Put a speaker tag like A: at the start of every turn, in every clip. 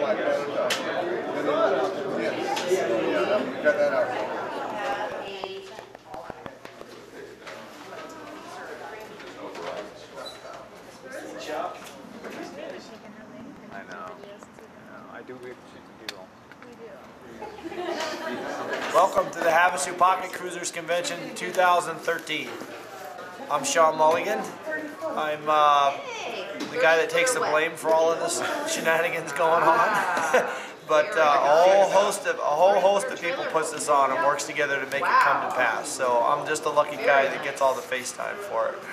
A: got that out.
B: I know. I do what you do.
C: Welcome to the Havasu Pocket Cruisers Convention 2013. I'm Sean Mulligan. I'm the guy that takes the blame for all of this shenanigans going on. But a whole host of people puts this on and works together to make it come to pass. So I'm just a lucky guy that gets all the FaceTime for it.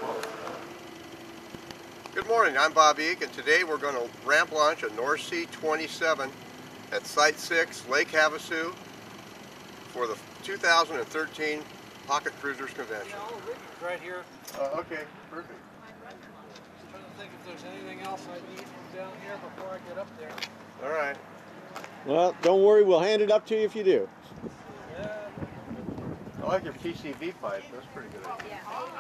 A: Good morning, I'm Bob Eek, and today we're going to ramp launch a Nor'Sea 27 at Site 6, Lake Havasu, for the 2013 Pocket Cruisers Convention.
D: Right here.
A: Okay, perfect.
D: Just trying to think if there's anything else I need from down here before I get up there.
A: All right.
E: Well, don't worry, we'll hand it up to you if you do.
D: Yeah.
A: I like your PCV pipe. That's pretty good.
D: Yeah.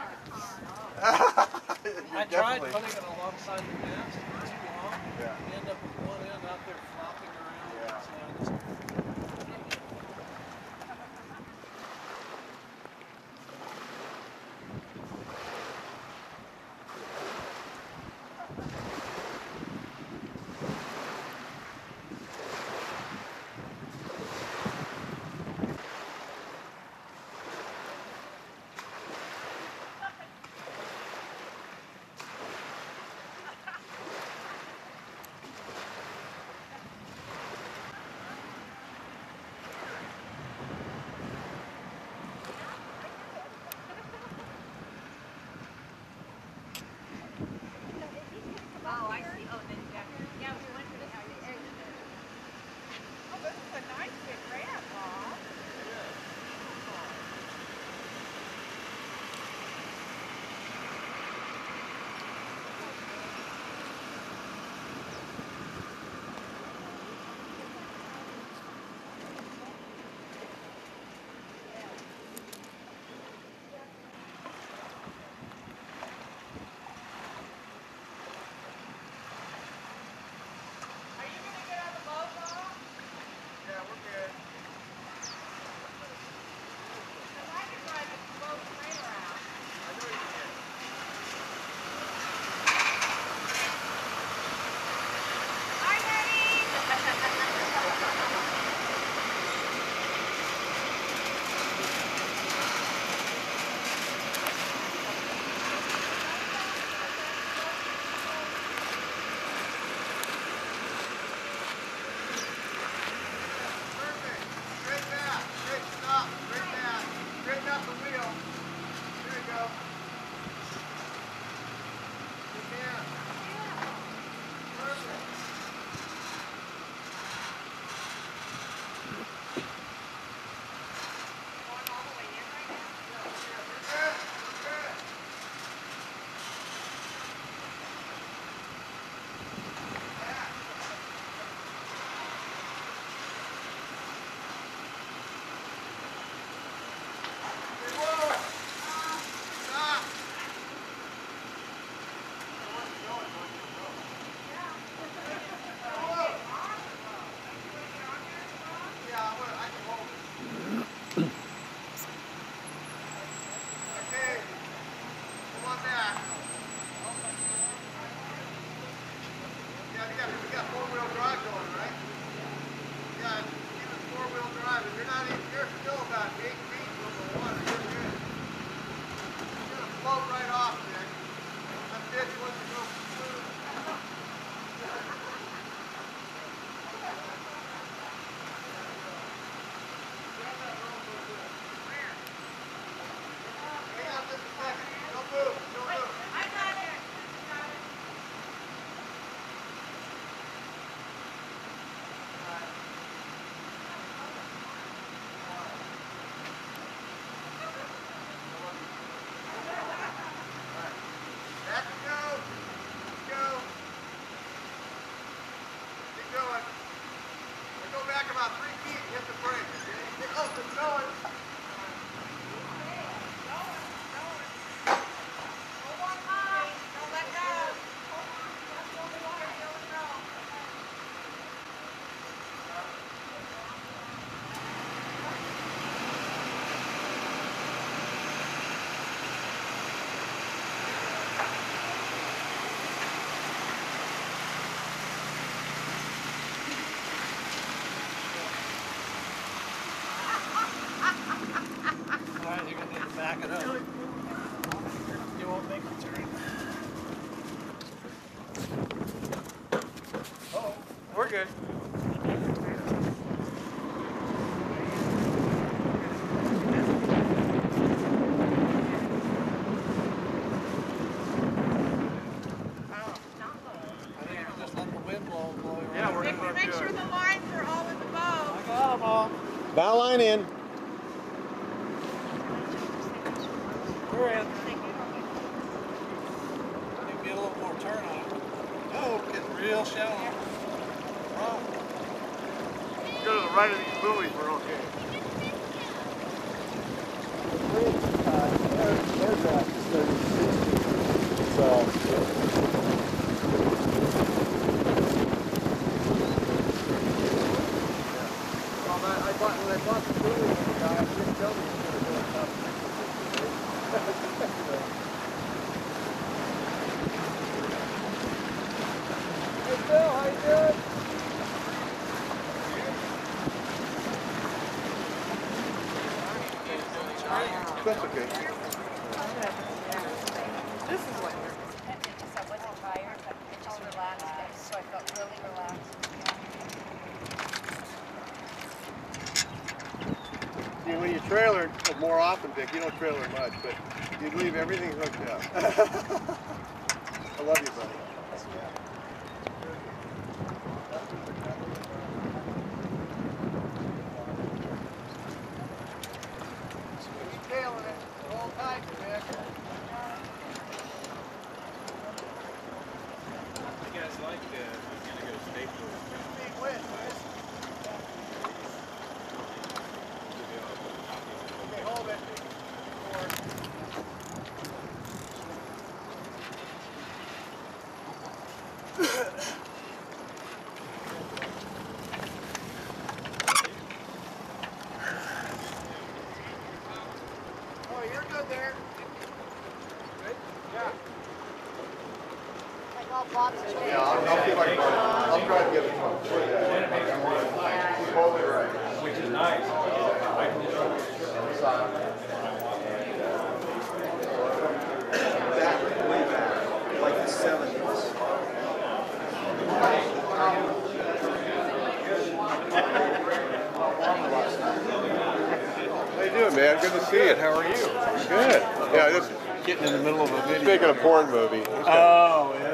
D: I tried putting it alongside the mast. It's too long.
A: Yeah.
D: You end up with one end out there flopping around.
A: Yeah.
D: So I just...
F: Oh, I see. Oh, then yeah, we went to the area. Oh, this is a nice big ramp, Bob.
C: Oh, we're good.
F: Make sure the lines are all in the bow.
D: I got them all.
E: Bow line in.
D: We're in. Need to get a little more turn on it. Oh, getting real shallow. Wrong.
C: Go to the right of these buoys, we're okay.
E: There's that 36. So.
C: When I bought the buoy, the guy didn't tell me he was going to go top 66. Hey Phil, how you doing?
A: That's okay.
F: This is what you're. I wasn't tired, but I just relaxed, so I felt really relaxed.
A: You know, when you trailer more often, Vic, you don't trailer much, but you leave everything hooked up. I love you, buddy.
C: Keep tailing it. Hold tight, Vic.
B: You guys like we're gonna go Staples.
C: Big wind, guys. Okay, hold it. Oh, you're good there. Good? Yeah.
F: Like all boxes.
A: Yeah, I'll see if I can. I'll try to get it from. Totally right.
B: Which is nice. I can just
A: Like the 70s. How you doing, man? Good to see you. How are you? Good. Yeah, this
E: Getting in the middle of a video.
A: making a porn movie.
E: Oh, yeah.